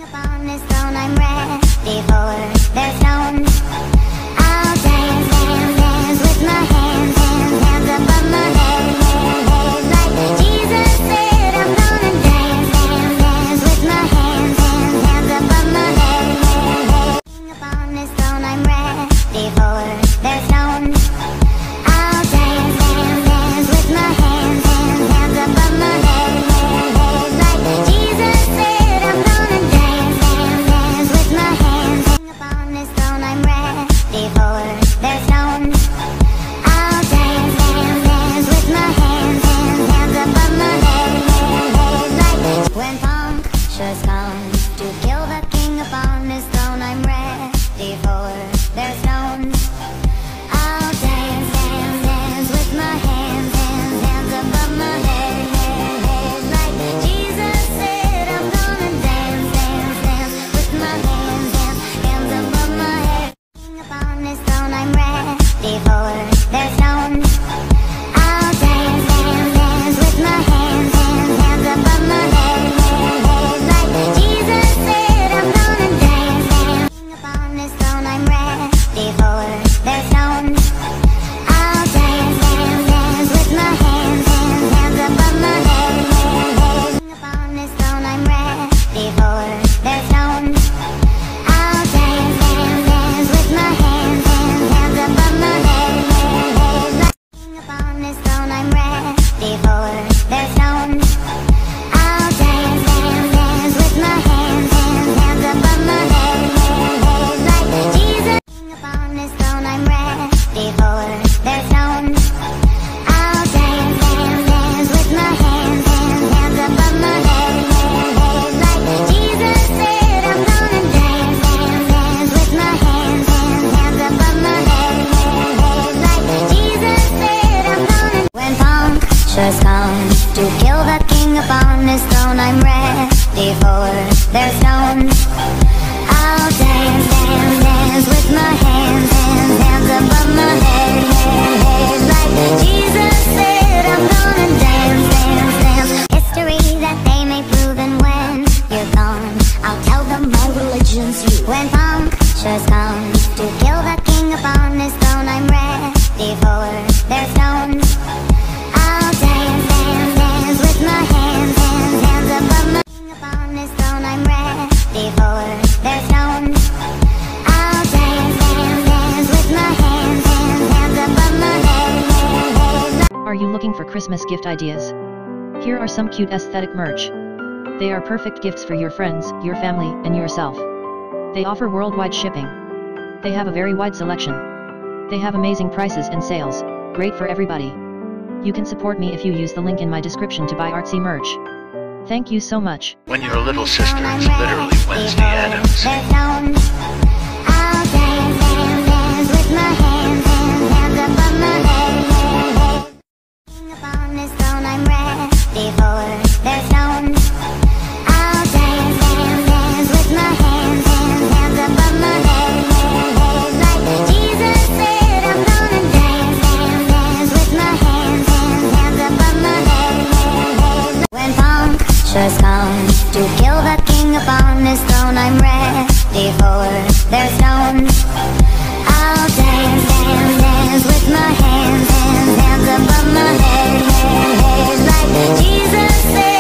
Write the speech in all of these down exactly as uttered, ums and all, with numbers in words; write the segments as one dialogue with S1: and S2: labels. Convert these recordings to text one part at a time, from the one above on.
S1: Upon his throne I'm ready for their stones. I'll dance, dance, dance with my hands, hands, hands above my head, head, head. Like Jesus said, I'm gonna dance, dance, dance with my hands, hands, hands above my head, head, head. Upon his throne I'm ready for their stones. I'll dance, dance, dance with my hands, hands, hands above my head, head, head. Like Jesus said, I'm gonna dance, dance, dance with my hands. Upon his throne I'm ready for their stones. I'll dance, dance, dance with my hands, hands, hands above my head, head, head. Like when punctures come to kill the king upon his throne, I'm ready for their stones. I'll dance, dance, dance with my hands, hands, hands above my head, head, head. Like Jesus said, I'm gonna dance, dance, dance with my hands, hands, hands above my head. Upon his throne I'm ready for their stones. I'll dance, dance, dance with my hands, hands, hands above my head, head, head. Like Jesus said, I'm gonna dance, dance. Upon his throne I'm ready for their stones. I'll dance, dance, dance with my hands, hands, hands above my head, head, head. Upon his throne I'm ready for their stones. I'll dance, dance, dance with my hands, hands, hands above my head, head, head. Like upon his throne I'm ready for their stones. I'll dance, dance, dance with my hands, hands, hands above my head, head, head. Like Jesus. Upon his throne I'm ready for their stones. I'll dance, dance, dance with my hands, hands, hands above my head, head, head. Like Jesus said, I'm gonna dance, dance, dance with my hands, hands, hands above my head, head, head. Like Jesus said, I'm gonna. When punctures come to kill the king upon his throne, I'm ready for their stones. I'll dance, dance, dance with my hands, hands, hands above my head, head, head. Like Jesus said, I'm gonna dance, dance, dance with my hands, hands, hands above my head, head. When punctures come to kill the king upon his throne, I'm ready for their stones. I'll dance, dance, dance with my hands, hands, hands above my head, head, head. Said I'm gonna dance, dance, dance. History that they may prove, and when you're gone, I'll tell them my religion's you. When punctures come to kill the king upon his throne, I'm ready for their stones. I'll dance, dance, dance with my hands, hands, hands above my king upon his throne, I'm ready for their stones. I'll dance, dance, dance with my hands, hands, hands above my head, head, head.
S2: Are you looking for Christmas gift ideas? Here are some cute aesthetic merch. They are perfect gifts for your friends, your family, and yourself. They offer worldwide shipping. They have a very wide selection. They have amazing prices and sales, great for everybody. You can support me if you use the link in my description to buy artsy merch. Thank you so much.
S3: When your little sister is literally Wednesday Addams.
S1: I'll dance, dance, dance with my hands, hands, hands above my head, head, head. Upon his throne I'm ready for their stones. I'll dance, dance, dance with my hands, hands, hands above my head, head, head. Like Jesus said, I'm gonna dance, dance, dance with my hands, hands, hands above my head, head, head. When punctures come to kill the king upon his throne, I'm ready for their stones. I'll dance, dance, dance with my hands, hands, hands above my head, head, head. Like Jesus said.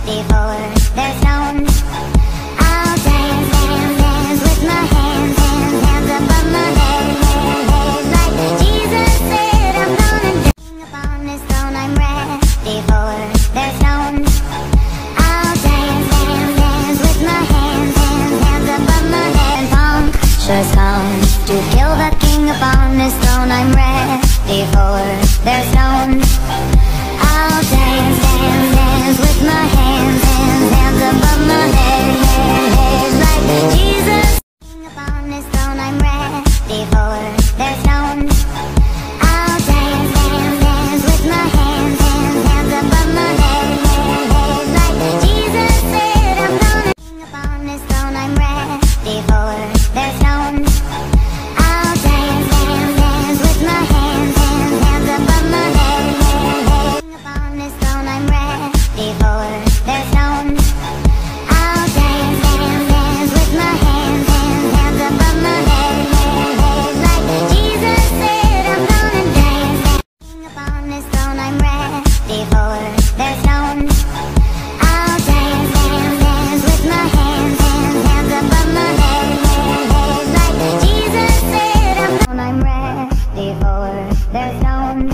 S1: ready for their stones. I'll dance, dance, dance with my hands, hands, hands above my head, head, head. Like Jesus said, I'm gonna dance upon this throne. I'm ready for their stones. I'll dance, dance, dance with my hands, hands, hands above my head. Punctures come to kill the king upon this throne. I'm ready for their stones. I'll dance, dance, dance with my hands, hands, hands above my head, head, head. Like Jesus king upon this throne. I'm ready for their stones. I'll dance, dance, dance with my hands, hands, hands above my head, head, head. Like Jesus said, I'm gonna king upon this throne. I'm ready for their stones. I'll dance, dance, dance with my hands, hands, hands above my head, head, head. King upon this throne. I'm ready for their stones. I'll dance, dance, dance with my hands, hands, hands above my head, head, head. Like Jesus said, I'm gonna dance, dance. King upon this throne. I'm ready for their stones. I'll dance, dance, dance with my hands, hands, hands above my head, head, head. Like Jesus said, I'm gonna I'm ready for their stones.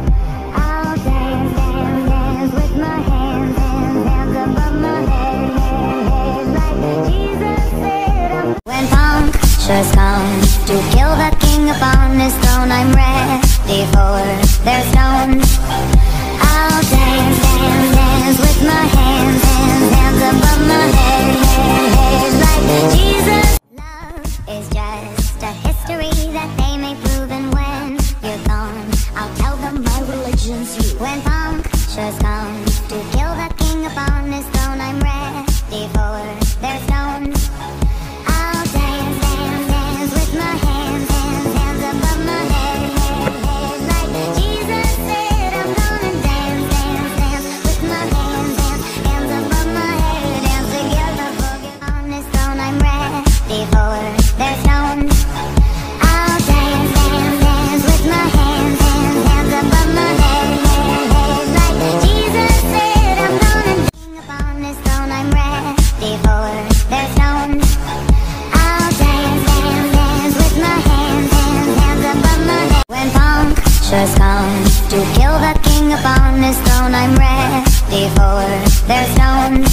S1: I'll dance, dance, dance with my hands, hands, hands above my head, head, head. Like Jesus said, I'm when punctures come to kill the king upon his throne. I'm ready for their stones. I'll dance, dance, dance with my hands, hands, hands above my head, head, head. Like Jesus. Love is just a history that they may prove, and when you're gone, I'll tell them my religion's you. When punctures come to kill the king upon his throne. I'm ready for their stones. I'll dance, dance, dance with my hands, hands, hands above my head, head, head. Like Jesus said, I'm gonna dance, dance, dance with my hands, hands, hands above my head. Dance together, forget on this throne. I'm ready for their stones. I'll dance, dance, dance with my hands, hands, hands above my head, head, head. Like Jesus said, I'm gonna king upon this throne. I'm ready for their stones. I'll dance, dance, dance with my hands, hands, hands above my head. When punctures come to kill the king upon his throne. I'm ready for their stones.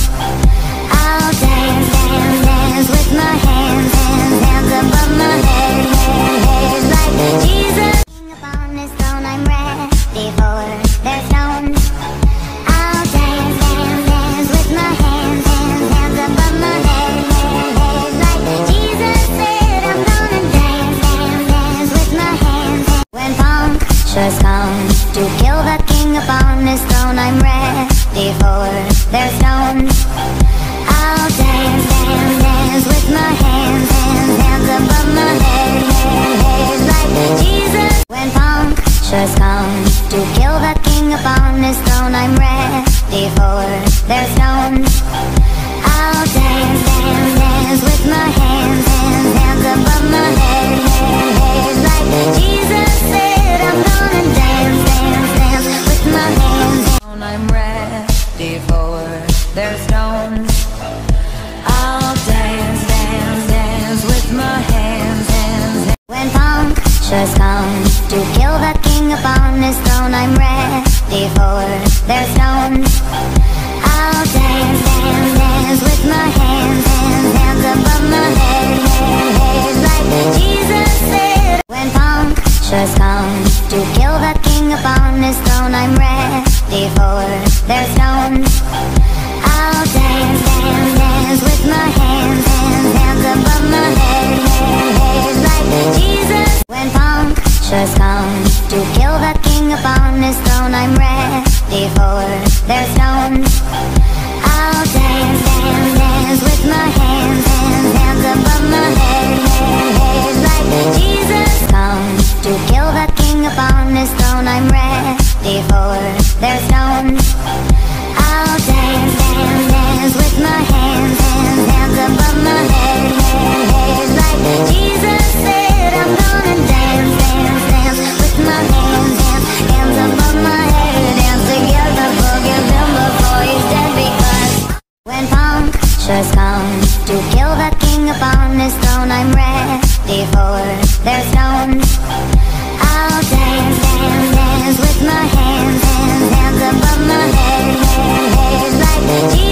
S1: I'll dance, dance, dance with my hands, hands, hands above my head, head, head. Like Jesus king upon his throne. I'm ready for their stones. I'll dance, dance, dance with my hands, hands, hands above my head, head, head. Like Jesus said, I'm gonna dance, dance, dance with my hands, hands. When punctures come to kill the king upon his throne. I'm ready for their stones. I'll dance, dance, dance with my hands, hands, hands above my head, head, head. Like Jesus. When punctures come to kill the king upon his throne. I'm ready for their stones. I'll dance, dance, dance with my hands, hands, hands above my head, head, head. Like Jesus said, I'm gonna dance, dance, dance with my hands. I'm ready for their stones. I'll dance, dance, dance with my hands, hands, hands. When punctures come to kill the king upon his throne. I'm ready for their stones. I'll dance, dance, dance with my hands, hands, hands above my head, head, head. Like Jesus said. When punctures come to kill the king upon his throne. I'm ready for their stones. I'll dance, dance, dance with my hands, hands, hands above my head, head, head. Like Jesus. When punctures come to kill the king upon his throne. I'm ready for their stones. puncture's come to kill the king upon his throne. I'm ready for their stones. I'll dance, dance, dance with my hands, hands, hands above my head, head, head, like Jesus.